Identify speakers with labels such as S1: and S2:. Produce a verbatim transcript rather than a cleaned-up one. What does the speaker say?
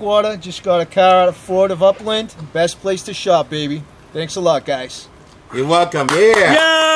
S1: Blackwater. Just got a car out of Ford of Upland. Best place to shop, baby. Thanks a lot, guys.
S2: You're welcome. Yeah.
S1: Yeah.